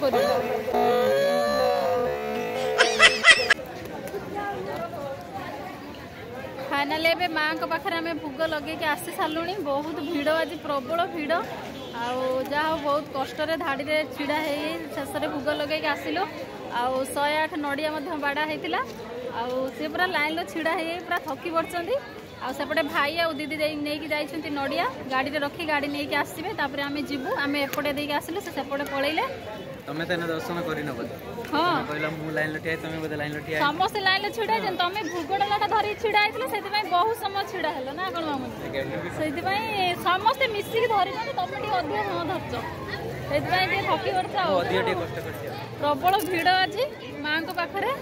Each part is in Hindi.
फाइनाली एबे माँ को पाखे आम भोग लगे आसी सारू बहुत भिड़ आज प्रबल भिड़ आउ बहुत कष्ट धाड़ी रे छिड़ा शेष भोग लगे आसिलु आउ 108 नड़िया बाड़ा होता सी पूरा लाइन रो छिड़ा पूरा थकी पड़ती आउपटे भाई आउ दीदी नहीं जाइछन्ति नड़िया गाड़ी रे रखी गाड़ी नहीं आसबे तापर आम जीवु आम एपटे देके आसिलु से सेपटे पळैले तमे तने दर्शन करिन बोले हां कहला मु लाइन लठिया तमे बोले लाइन लठिया समस्त लाइन छिड़ा जन तमे भूगोडलाटा धरि छिड़ा आइतले सेति पई बहुत समय छिड़ा हलो ना कोन मामू सेति पई समस्त मिसी धरि न तमे टी अधिक न धरछ सेति पई टी थकी पड़छ अधिक टी कष्ट करछ प्रबल भीड़ अछि मां को पाखरे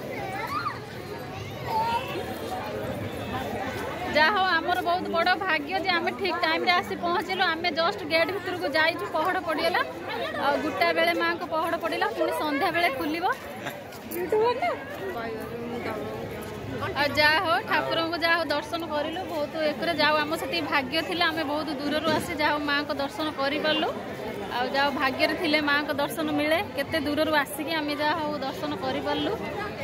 जाहो आमर बहुत बड़ भाग्य जे आम ठीक टाइम रे आसी पहुँचलु आम जस्ट गेट भितर को जाइछु पहड़ पड़ीगला आ गुटा बेले मां को पहड़ पड़ीला पुणी संध्या बेले खुलिबो जाहो ठाकुर को जाहो दर्शन करिलु बहुत एकरे जाओ आम से भाग्य थिला आम बहुत दूर आसी जाओ मां को दर्शन करि पारलु आ जाओ भाग्य रे थिले मां को दर्शन मिले केते दूर आसिकी आम जाओ दर्शन करि पारलु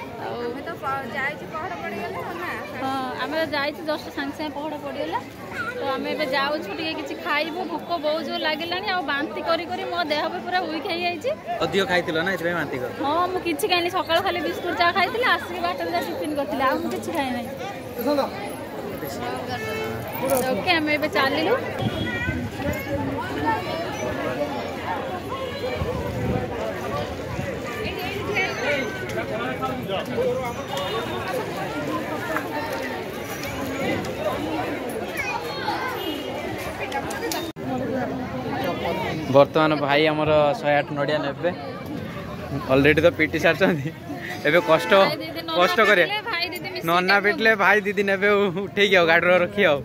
हाँ आम जाइए जस्ट सांगे सांगे पहड़ पड़गला तो आम ए जाऊँ किसी खाइबू भोक बहुत जोर लगे आ बांती करी मो देह भी पूरा वीक हो बांती कर हाँ मुझे खाई सकाल खाली बिस्कुट चा खाई आसिक बाट टिफिन करी आ किसी खाई ना ओके आम ए चलू बर्तमान भाई आमर 108 नड़िया ने ऑलरेडी तो पीटी सारी एबे कष्ट कष्ट करे नन्ना पिटले भाई दीदी ने उठे गाड़ी रखी आओ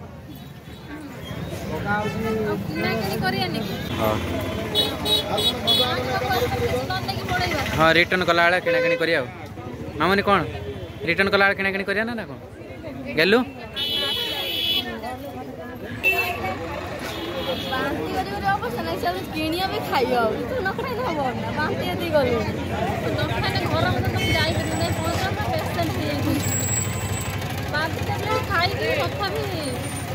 हाँ रिटर्न कला बेला किणाकिणी करिया मामनी कौन रिटर्न कला बेला किणाकिणी करिया ना कौन गेलु किनिया भी खाइयो न खाइ न हो ना बांती एती करू न खाइ न घर में तुम जाई करू नै पहुंचा ना पेशेंट ही बांती ते खाइ के कथा भी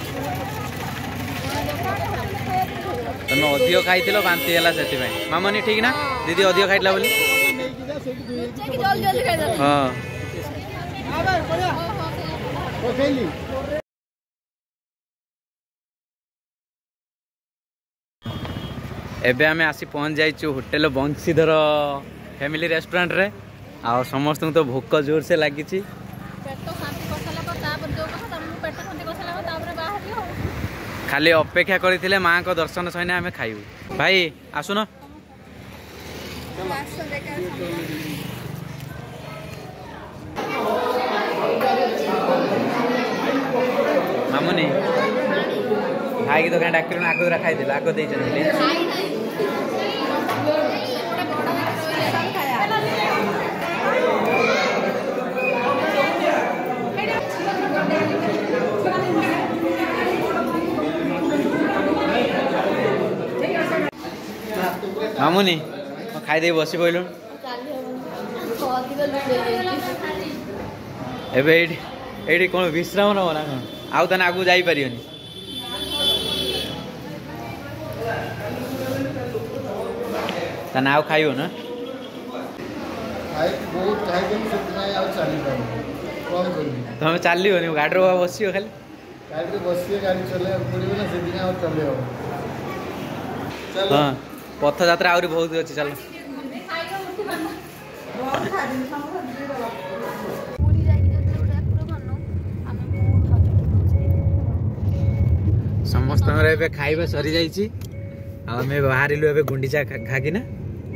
तुम अधिक खाइथिलो बांती होला सेति भाई मामनी ठीक ना दीदी अधिक खाइला बोली जल्दी जल्दी खाइ दे हां ओ खेली एबे आमे आसी पहुंच जाइछु होटल बंशीधर फैमिली रेस्टोरेंट रे आ समस्त तो भूख जोर से लगी पेट शांति करसला पर तापर जो कथा तम पेट शांति करसला पर तापर बाहर लियो खाली अपेक्षा करथिले मां को दर्शन सैने आमे खाइबू भाई आसुन मामुनी भाई की तो कहीं डाक्टर ने आगो खाई दिला आगो दे चले मामुनी खाई दे बसी पड़लु एबे कौन विश्राम नब ना कौन आउ ताने आगु जाई परियोनी ताने आउ खाइयो ना तुम चलियो गाड़ी बसियो खाली गाड़ी बसिए गाड़ी चले पड़ो ना से चले हाँ पथ यात्रा आहरी बहुत अच्छी चल समस्त खाଇବା सरी जाइए आम बाहरिलु ए गुंडीचा खाकी ना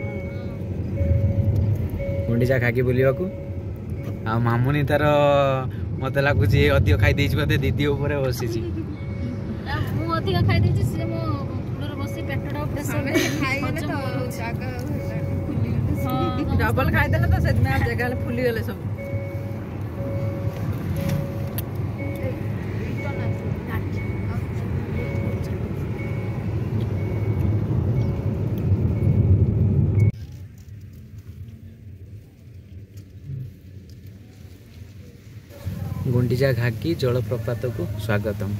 गुंडीचा खाकी बुलवा आ मामुनी तार मत लगुच अधिक खाई बोधे दीदी उपर बसी डबल खाईदेले तो से जगह फुली गले सब गुंडीचा घागी जलप्रपात को स्वागतम।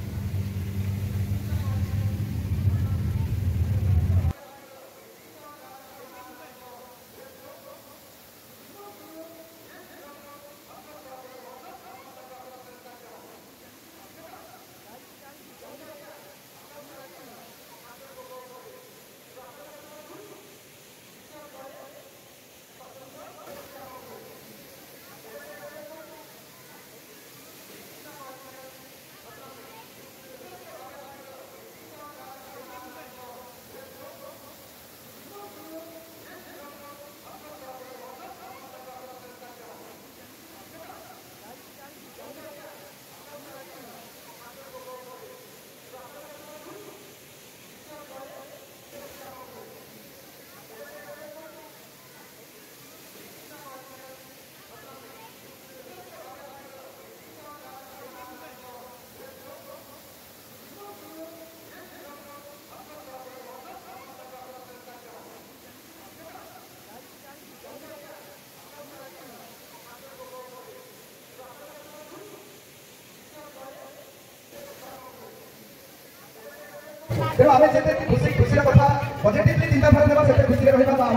तेणु आम से खुशी खुशी कथा पॉजिटिवली चिंताधारा देवा से खुशी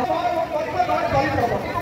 रहा।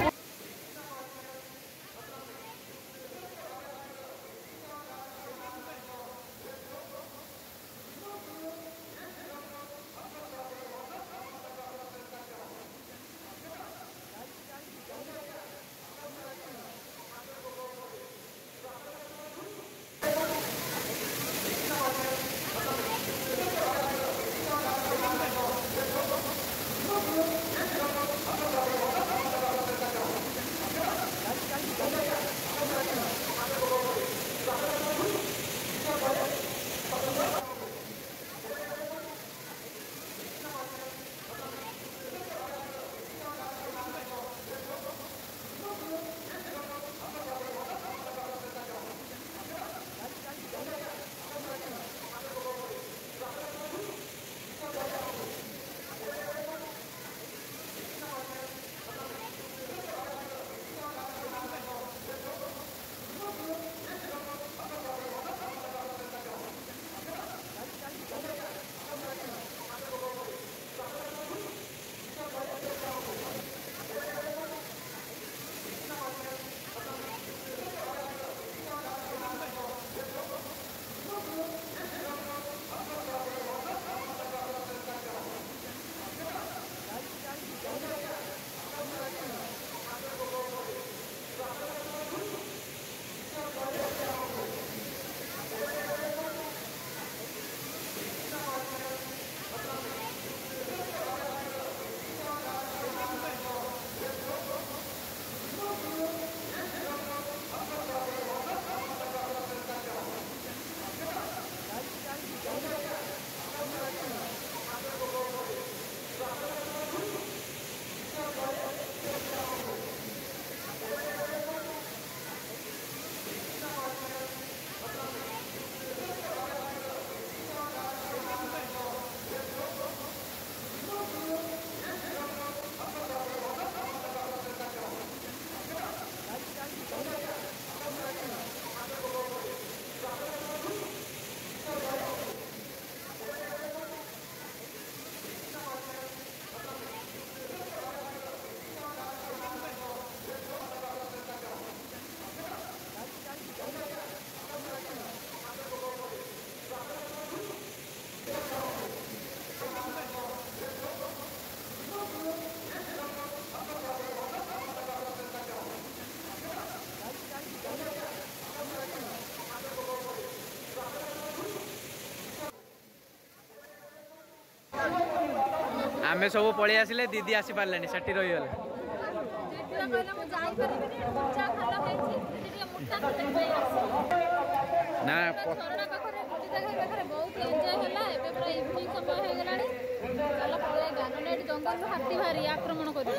आमे सब पलि आसिले दीदी आसी पारलेनी सेठी रही गले ना जंगल हाथी भारी आक्रमण कर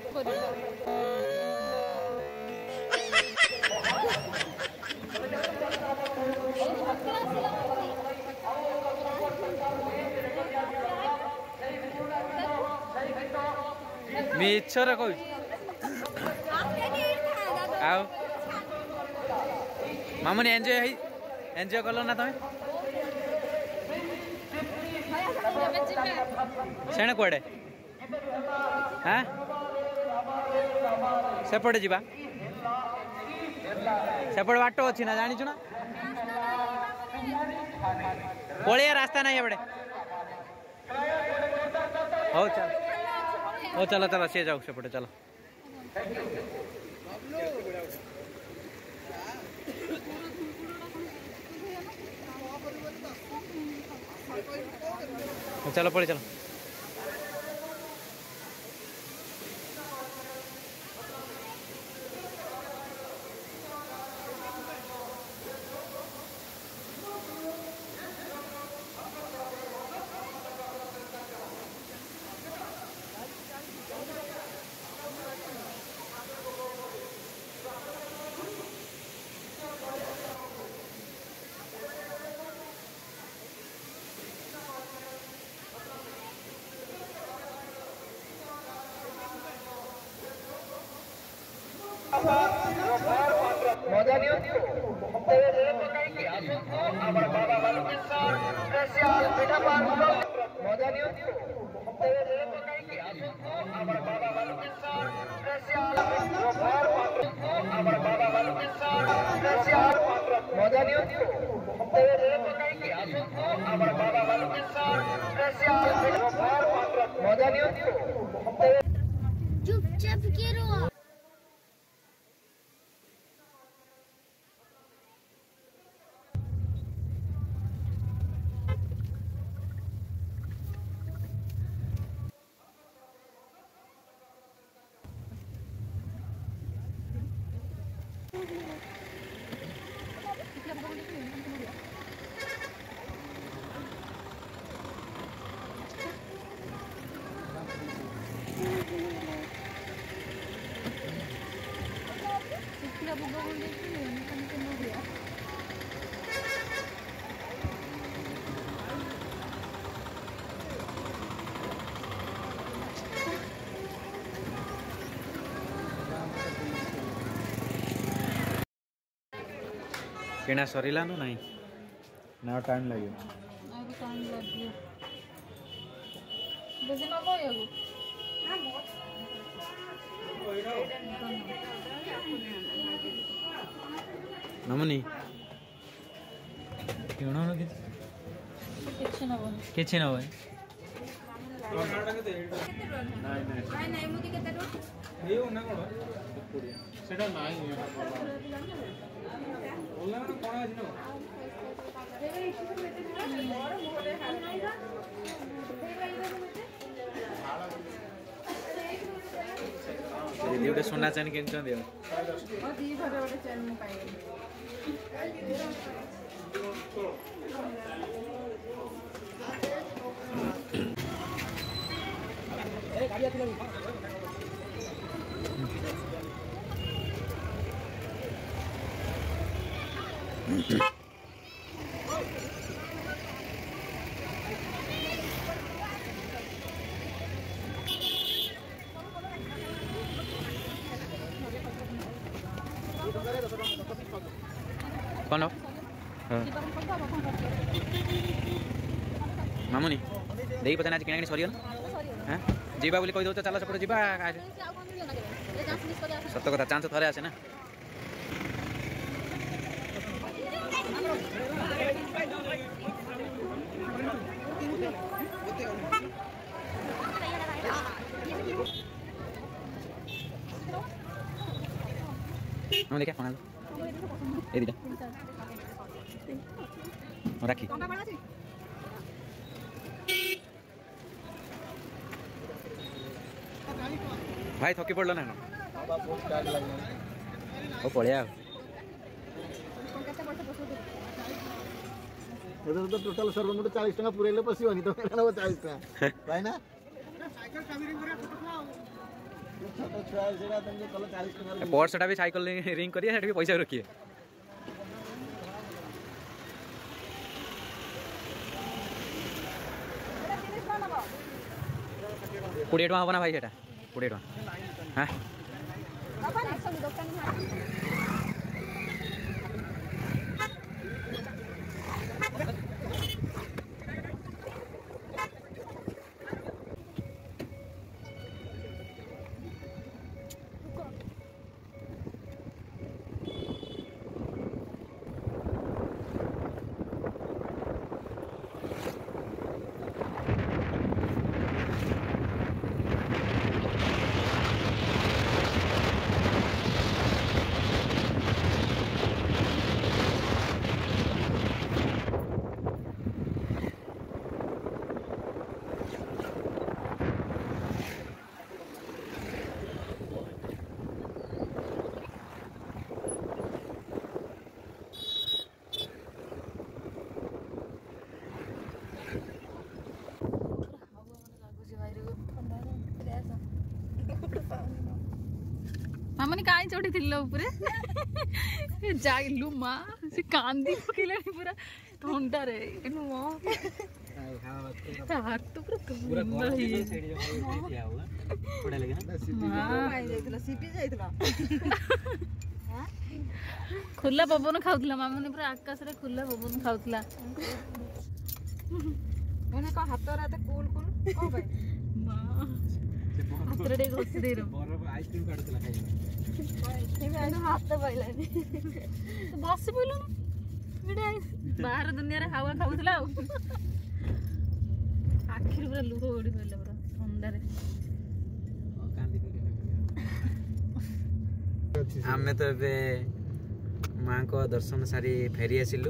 मिछर कहू मामुनी एंजॉय कल ना तुम सेणे कुआडे हाँ सेपटे जीवा सेपटे बाट अच्छी ना जानी ना पलिया रास्ता नहीं एपटे हो चलो चलो सी जाओ सेपटे चलो चलो पड़े चलो मजा नहीं होती तेरे दिल में कहीं की आंसू को हमारे बाबा वालों के साथ कैसे आज बेटा पार हो मजा नहीं होती तेरे दिल में कहीं की आंसू को हमारे बाबा वालों के साथ कैसे आज हमारे बाबा वालों के साथ कैसे आज मजा नहीं होती तेरे दिल में कहीं की आंसू को हमारे बाबा वालों के साथ कैसे आज मजा नहीं होती चुपचाप करो किना सरीला ना नहीं ना टाइम लगे नमनी किण किसी ना दीदी गोटे सुना चैन कि कौन हो मामुनी देखी पता ना किना कि सरीगल हाँ जीवा बोली कही दो चलो सेपटे जीवा सत कथा चांस थरे आसे ना हम देखा फोन ए दीदा राखी भाई थकी पड़ल ना ओ पलिया तो टोटल सर्वमुट 40 टका पुरेले पसिबनी तो 40 टका भाई ना पर्सटा भी साइकिल रिंग करिए भी पैसा रखिए 20 टका हम ना भाई सेटा 20 टका हाँ मामनी कहीं चढ़ी थी उपरे जाइलु माँ से कांदी पकेले पूरा ठंडा रे हाथ तो पूरा खुला पवन खाऊला मामनी पूरा आकाश रे खुला पवन खाऊला मैंने कहा हाथ रात कूल कूल को भाई हाथ रे घोसी दे रो आइसक्रीम काटुला खाइ हाथ पाइलानी तो बस बोलो बाहर दुनिया रे हावा खाऊला आखिर पूरा लुह ओडी पड़ला पूरा ठंडारे आमे तो एबे माँ को दर्शन सारी फेरी आसिलु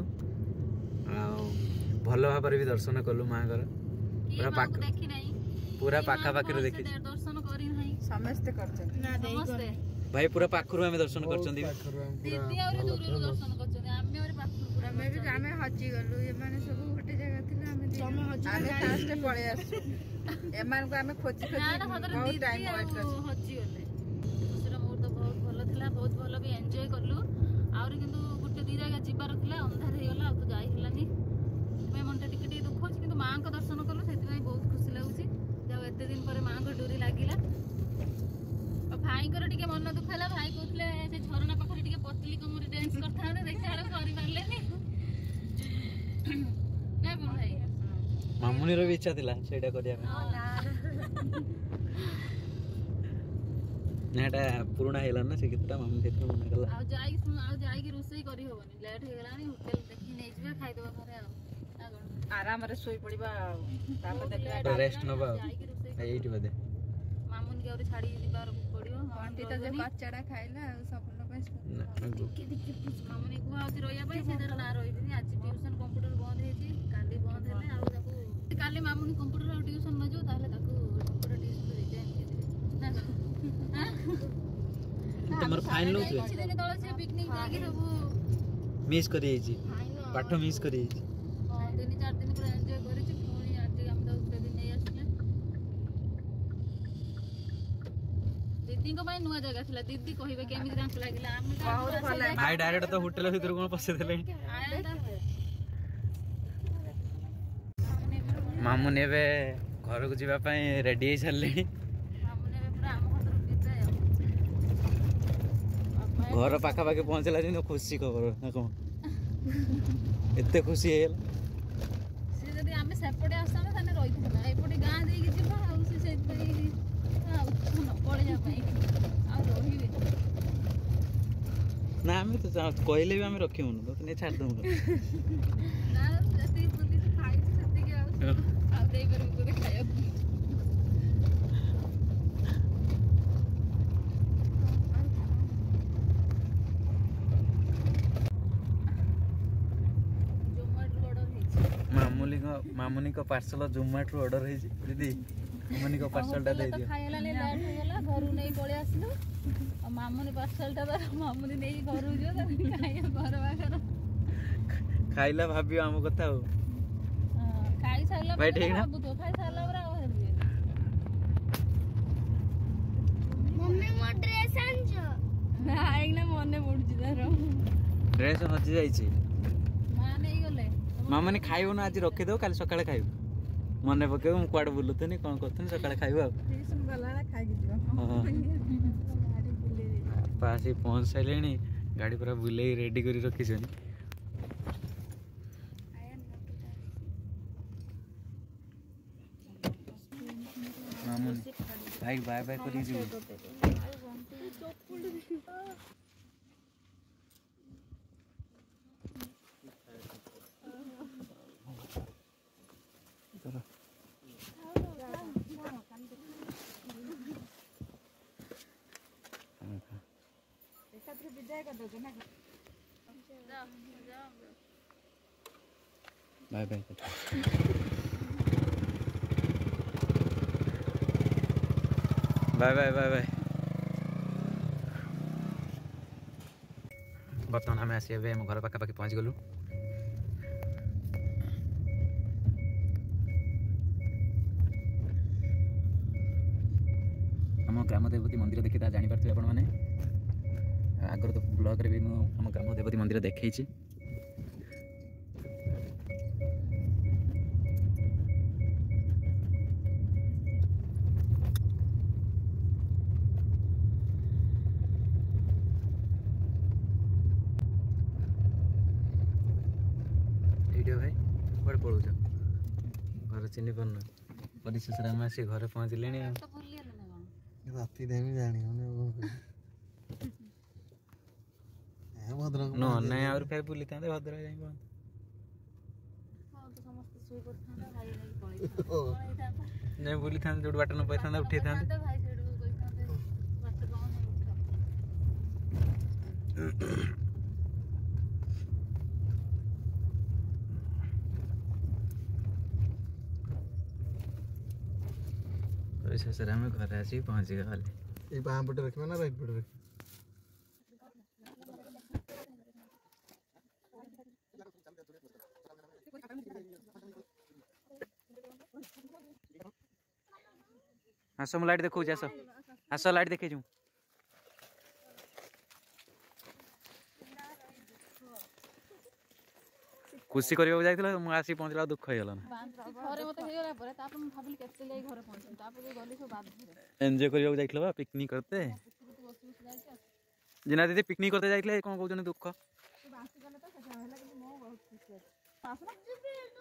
भल भाव भी दर्शन कलु माँ घर पूरा पाख देखि नहीं पूरा पाखा पाखी देखि दर्शन करी नहीं समस्त करछन ना समस्त भाई पूरा पाखरु हमें दर्शन करछन दीदी और दूरରୁ दर्शन करछन आमे और पाखरु पूरा ଆମେ ହଜି ଗଲୁ ଏମାନେ ସବୁ ଗୋଟେ ଜାଗା ଥିଲା ଆମେ ଲାଷ୍ଟ ପଳେଇ ଆସିଛୁ ଏମାନଙ୍କୁ ଆମେ ଖୋଜି ଖୋଜି ବହୁତ ଟାଇମ ୱେଟ୍ କରିଛୁ ହଜି ଗଲେ ସେଟା ମୋର ତ ବହୁତ ଭଲ ଥିଲା ବହୁତ ଭଲ ବି ଏନ୍ଜୟ କଲୁ ଆହୁରି କିନ୍ତୁ ଗୋଟେ ଦି ଜାଗା ଯିବାର ଥିଲା ଅନ୍ଧାର ହେଇଗଲା ଆଉ ତ ଯାଇ ହେଲାନି ସେଥିପାଇଁ ମନଟା ଟିକେ ଟିକେ ଦୁଃଖ ଅଛି କିନ୍ତୁ ମାଙ୍କ ଦର୍ଶନ କଲୁ ସେଥିପାଇଁ ବହୁତ ଖୁସି ଲାଗୁଛି ଯାଉ ଏତେ ଦିନ ପରେ ମାଙ୍କ ଡୋରି ଲାଗିଲା ଆଉ ଭାଇଙ୍କର ଟିକେ ମନ ଦୁଃଖ ହେଲା ଭାଇ କହୁଥିଲେ ସେ ଝରଣା ପାଖରେ ଟିକେ ପତଲି କମରେ ଡ୍ୟାନ୍ସ କରିଥାନ୍ତେ ଦେଖିଲା ବେଳକୁ କରିପାରିଲେନି ନା ଭାଇ ମାମୁନିର ବି ଇଚ୍ଛା ଥିଲା ସେଇଟା କରିବା ପାଇଁ ନା ଏଟା ପୁରୁଣା ହେଇଗଲା ନା ସେ ଗୀତଟା ମାମୁନି ସେଥିପାଇଁ ମନା କଲା ଆଉ ଯାଇକି ରୋଷେଇ କରି ହବନି ଲେଟ୍ ହେଇଗଲାଣି ହୋଟେଲ ଦେଖି ନେଇଯିବା ଖାଇଦେବା ଘରେ ଆଉ ଆରାମରେ ଶୋଇ ପଡିବା ଆଉ ତାପରେ ରେଷ୍ଟ ନବା ଆଉ ଏଇଠି ବୋଧେ ମାମୁନି କି ଆହୁରି ଛାଡିକି ଯିବାକୁ ପଡିବ ଆଣ୍ଟି ତ ଯୋଉ କଚାଡା ଖାଇଲା ଆଉ ସପନ ପାଇଁ ମାମୁନି କୁହା ହଉଛି ରହିବା ପାଇଁ ସେ ତାର ନା ରହିବେନି ଆଜି ଟ୍ୟୁସନ କମ୍ପ୍ୟୁଟର ବନ୍ଦ ହେଇଛି କାଲି ବନ୍ଦ ହେଲେ ଆଉ ତାକୁ କାଲି ମାମୁନି କମ୍ପ୍ୟୁଟର ଆଉ ଟ୍ୟୁସନ ନ ଯିବ ତାହେଲେ ତାକୁ କମ୍ପ୍ୟୁଟର ଟ୍ୟୁସନ ରିଜାଇନ୍ ଦେଇଦେବେ ତମର ଫାଇନ୍ ନଉଛୁ କିଛି ଦିନ ତଳେ ସେ ପିକନିକ ଯାଇକି ସବୁ ମିସ୍ କରି ଯାଇଛି ପାଠ ମିସ୍ କରି ଯାଇଛି 3-4 ଦିନ ପୁରା ଏନ୍ଜୟ କରିଛୁ ପୁଣି ଆଜି ଆମେ ତାକୁ ଗୋଟେ ଦିନ ନେଇ ଆସିଲେ दीदी ପାଇଁ ନୂଆ ଜାଗା ଥିଲା दीदी କହିବେ କେମିତି ତାଙ୍କୁ ଲାଗିଲା ଆମେ ଭାଇ ଡାଇରେକ୍ଟ ତ ହୋଟେଲ ଭିତର କଣ ପଶିଦେଲେ ମାମୁନି ଏବେ ଘରକୁ ଯିବା ପାଇଁ ରେଡି ହେଇ ସାରିଲେଣି घर पाखापाखि पहुँचला दिन खुशी खबर ना कौन एते खुशी ହେଇଗଲା ସେ ଯଦି ଆମେ ସେପଟେ ଆସିଥାନ୍ତେ ତାହେଲେ ରହିଥାନ୍ତା ଏପଟେ ଗାଁ ଦେଇକି ଯିବା ଆଉ ସେ ସେଇଥିପାଇଁ ଆଉ ପଳେଇବା ପାଇଁ ଆଉ ରହିବେ ନା ଆମେ ତ କହିଲେ ବି ଆମେ ରଖିବୁନୁ ତ ନେଇ ଛାଡ଼ିଦେବୁ ନା ଯେତିକି ବୁଲିଛୁ ଖାଇଛୁ ସେତିକି ଆଉ ଦେଇପାରିବୁ ବୋଧେ ଖାଇବାକୁ मामुनी को पार्सल जोमेटो ऑर्डर है दीदी मामुनी को पार्सल टा दे दियो खाइला ले लेट हो गेला घर नहीं पळे आसलु और मामुनी पार्सल टा मामुनी नहीं घर जो खाइया घर बागर खाइला भाबियो हम कथा हो खाइ साइला भाई ठीक ना तो खाइ साइला बरा मम्मी मो ड्रेस आनछो ना आइक ना मने पडुची तारो ड्रेस हजी जाईची मां नहीं गले मामाने खाइबो ना आज रखि दो काल सकाळे खाइबो मने पकेबो मु क्वाड बुलुतनी कोन करतनी सकाळे खाइबो आ ट्यूशन गला खाइ दिबो गाड़ी बुले पासी पहुंच साइलेनी गाड़ी पूरा बुले रेडी करी रखी छनी मामुनी भाई बाय बाय करी जी bye bye bye bye bye bye बर्तमान आम आसी घर पाखापाखि पहुँच गलु आम ग्राम देवती मंदिर देखी जापारे आपण मैंने आगर तो ब्लॉग रे भी आम ग्राम देवती मंदिर देखी भाई कड़े पड़ो घर चिन्ह पारन परिशेष आम आस घर पहुँचले राति देमी जानी भद्रक ना आउर फेर बुली था भद्रक जाई नहीं बुली था जो बाट न पाई था उठे था परिशेष आम घर आसी पहुँच गए खाली ये बाम पटे रखना ना राइट पटे रख आस मु लाइट देखो आस आस लाइट देखे छू खुशी करबा जाइथिला मु आसी पहुंचला दुख होइगला घरे मते हेगला परे तापर हम भाबिली केते जाई घरे पहुंची तापर गली सब बाध एन्जॉय करबा जाइथिला बा पिकनिक करते जिना दीदी पिकनिक करते जाइथिले कोन कहउजने दुख बासी गले तो सेटा होला कि मो बहुत खुशी आसना